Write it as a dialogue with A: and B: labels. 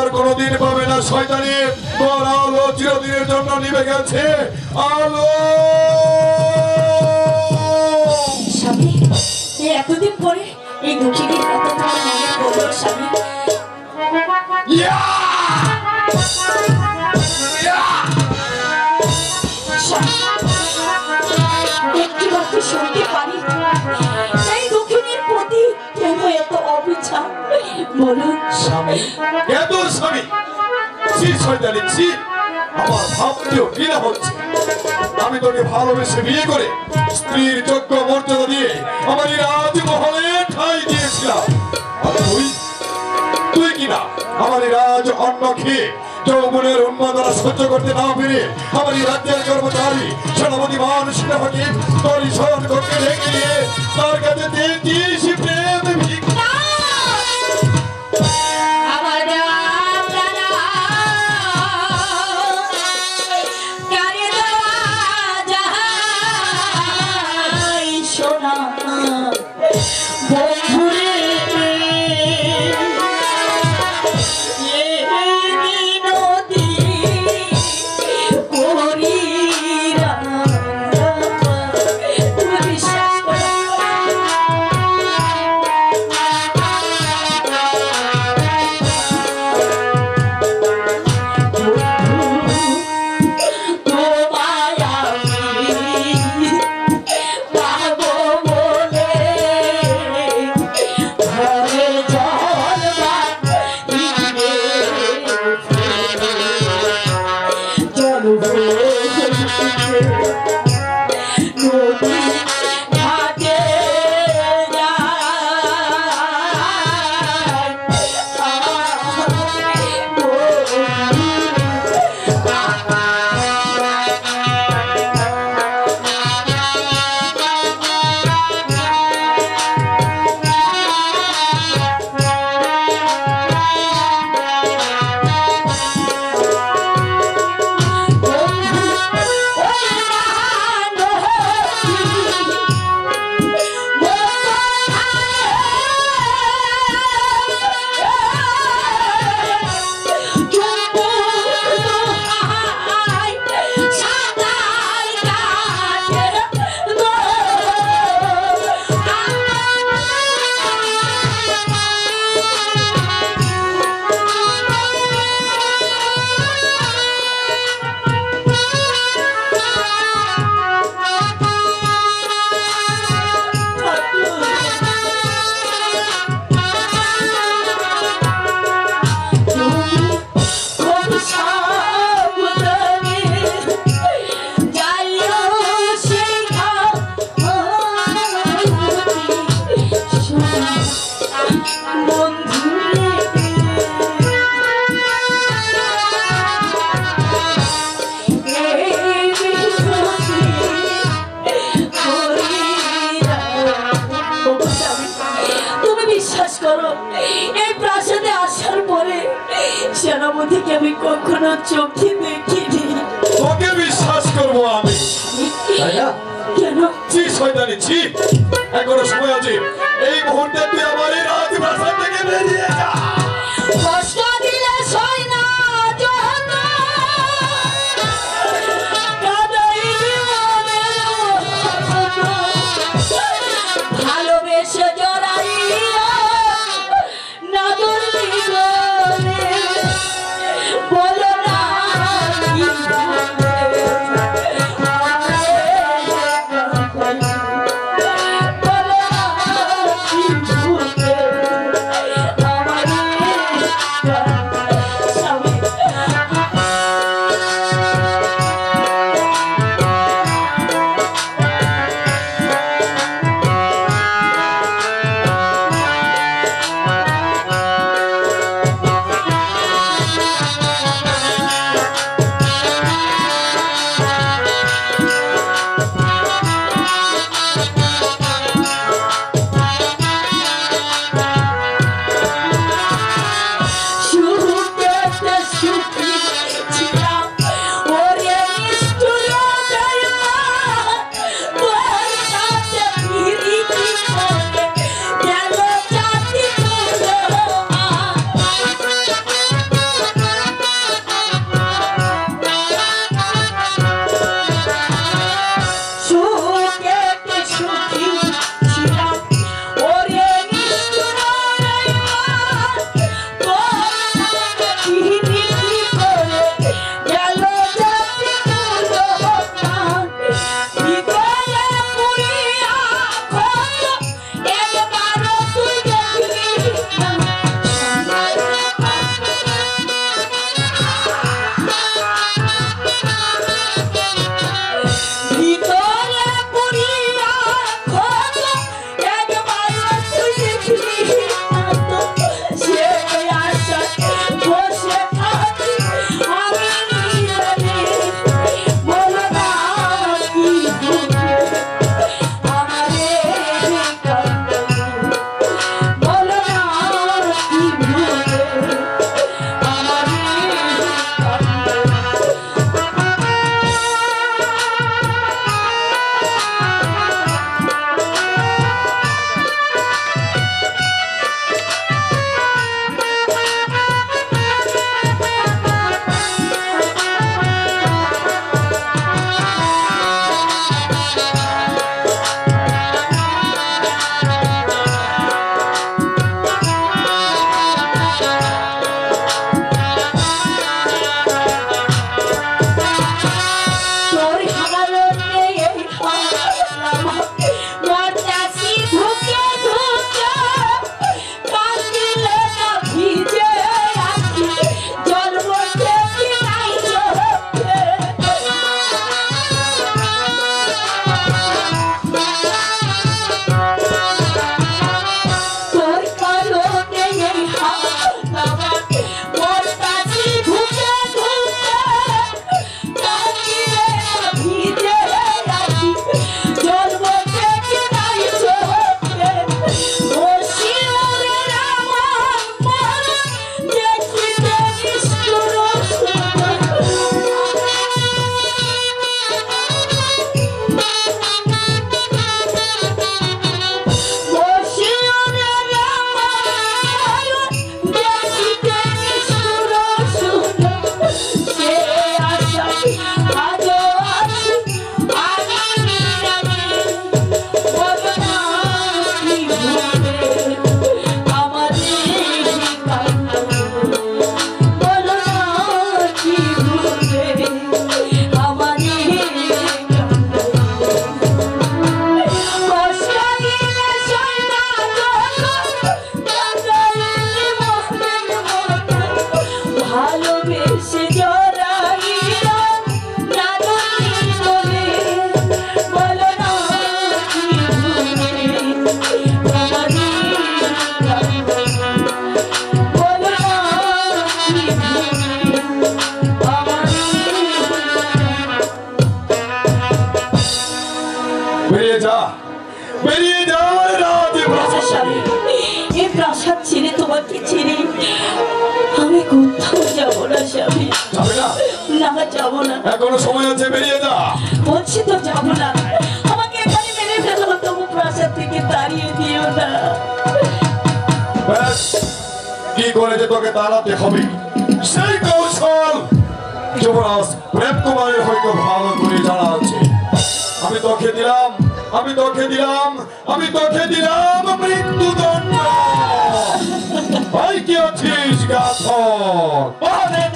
A: আর কোনোদিন পাবে না শয়তানি। তোর আলো চিরদিনের জন্য নিভে গেছে। আলো
B: স্বামী, এতদিন পরে এই দুঃখিনীর কথা তোমার মনে পড়লো স্বামী। একটি কথা শুনতে পারি, এই দুঃখিনীর প্রতি কেন এত অবিচার বলুন
A: স্বামী? এত স্বামী ছি শয়তানি ছি। আমার ভাবতেও ঘৃণা হচ্ছে। আমি তোকে ভালোবেসে বিয়ে করে স্ত্রীর যোগ্য মর্যাদা দিয়ে আমার এই রাজমহলে ঠাঁই দিয়েছিলাম। আর তুই কিনা আমার এই রাজ অন্ন খেয়ে যৌবনের উন্মাদনা সহ্য করতে না পেরে আমার এই রাজ্যের কর্মচারী সেনাপতি মান সেনাপতি তোর স্মরণ করতে রেখে দিয়ে তার কাছে দিয়েছিস প্রেম ভিক্ষা।
B: সেনাপতিকে আমি কখনো চোখে দেখিনি।
A: তোকে বিশ্বাস করবো আমি?
B: কেন?
A: ছি শয়তানি ছি। এখনো সময় আছে। এই মুহূর্তে তুই আমার এই রাজপ্রাসাদ থেকে বেরিয়ে যা।
B: কষ্ট দিলে সই না যত, ভালোবেসে জড়াইয়া না ধরলি গলে, বলো না কি
A: বেরিয়ে যায় রাজপ্রাসাদ
B: স্বামী, এই প্রাসাদ ছেড়ে তোমাকে ছেড়ে আমি কোথাও যাবো না স্বামী।
A: যাবে না?
B: না, যাবো না।
A: এখনো সময় আছে, বেরিয়ে যা।
B: বলছি তো যাবো না। আমাকে এখানে মেরে ফেলো, তবু প্রাসাদ থেকে তাড়িয়ে দিও না।
A: ব্যাস, কি করে যে তোকে তাড়াতে হবে সেই কৌশল যুবরাজ প্রেম কুমারের হয়তো ভালো করে জানা আছে। আমি তোকে দিলাম মৃত্যুদণ্ড। ভাই কি আছিস গাথর?